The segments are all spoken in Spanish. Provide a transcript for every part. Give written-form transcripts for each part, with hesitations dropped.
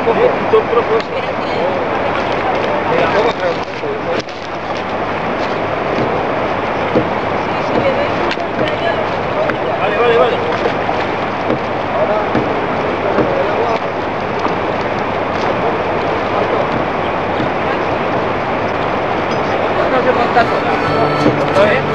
Son trozos. Vale. No se monta todo. ¿Todo bien?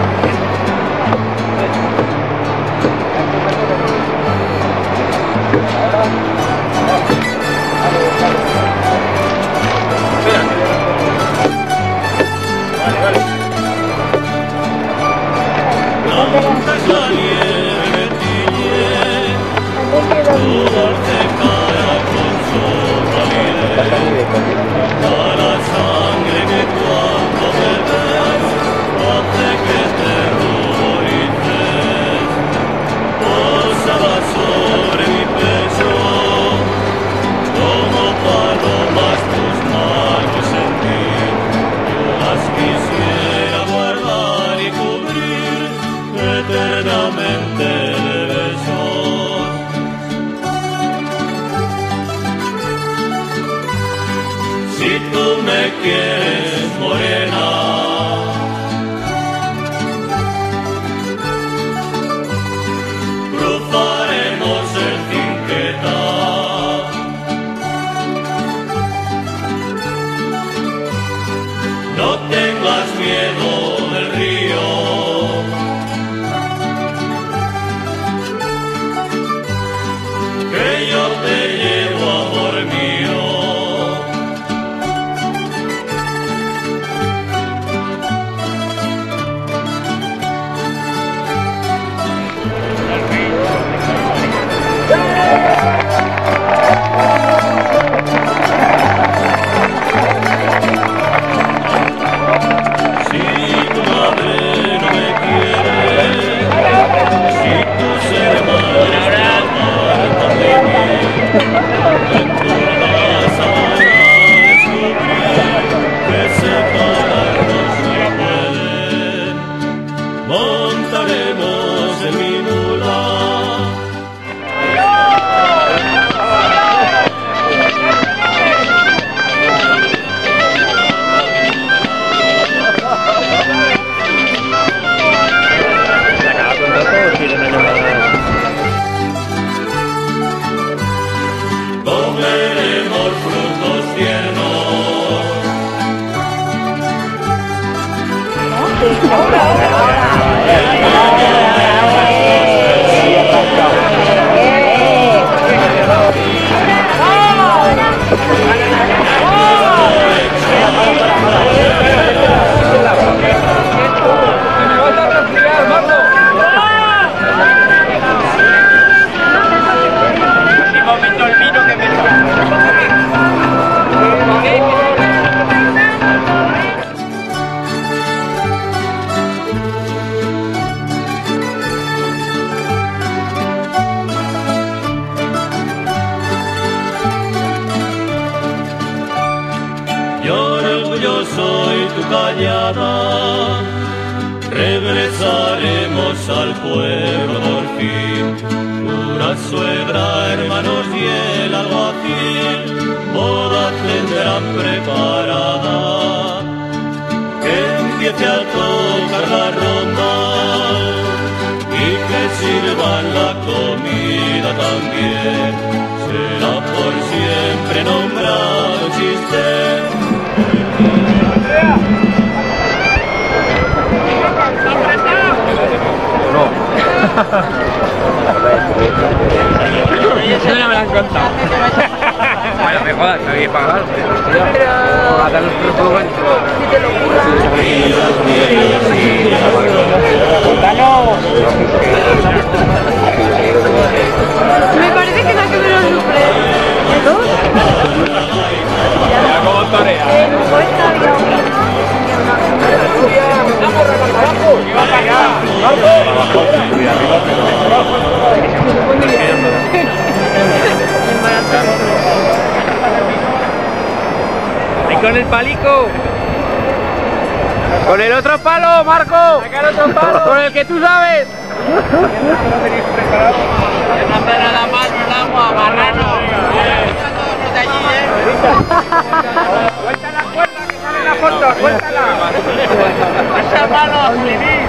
Si tú me quieres, morena, cruzaremos el Cinqueta. No tengas miedo del río, que yo te llevo, amor mío. Montaremos en mi mula. Comeremos frutos tiernos. Yo soy tu cañada, regresaremos al pueblo por fin. Una suegra, hermanos y el alguacil, boda tendrán preparada. Que empiece a tocar la ronda y que sirvan la comida también. Será por siempre nombrado chiste. No. Eso no me lo han contado. Bueno, me jodas, me voy a pagar. A dar los frutos. Si te lo curas. Me parece que no ha que ver los sufre. ¿Dos? Ya como torea. ¡Y con el palico! ¡Con el otro palo, Marco! ¡Saca el otro palo! ¡Con el que tú sabes! No hace nada más, no el agua, marrano. Todos los de allí, Suelta la cuerda que sale la foto, suéltala. Esa mano, Lili.